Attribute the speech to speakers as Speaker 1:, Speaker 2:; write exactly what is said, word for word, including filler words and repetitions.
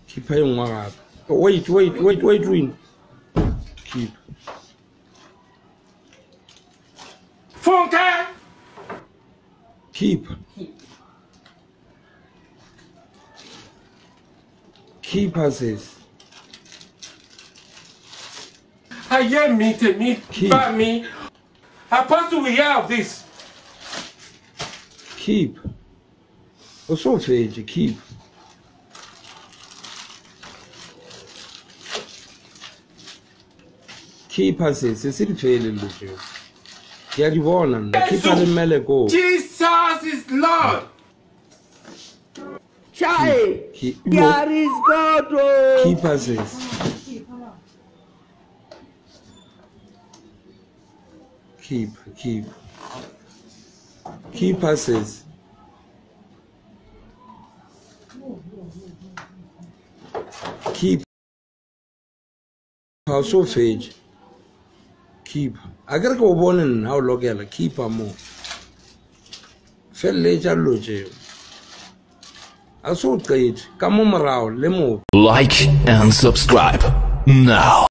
Speaker 1: Keep paying one up. Oh, wait, wait, wait, wait, win. Keep.
Speaker 2: Funke.
Speaker 1: Keep. Keep passes.
Speaker 2: I hear me, to me, by me. Apostle, we hear of this.
Speaker 1: Keep. Also, Fage, keep. Keep passes. It's in failing with you. Get you on. Keep on the meleko.
Speaker 2: Jesus is Lord.
Speaker 3: Child,
Speaker 1: Keep.
Speaker 3: there is God. Oh.
Speaker 1: Keep passes. Keep, keep. Keep passes. Keep. Also Fage. Keep. I gotta go on and how look at keep a more. Fell later loge. I saw trade. Come on around, lemo.
Speaker 4: Like and subscribe now.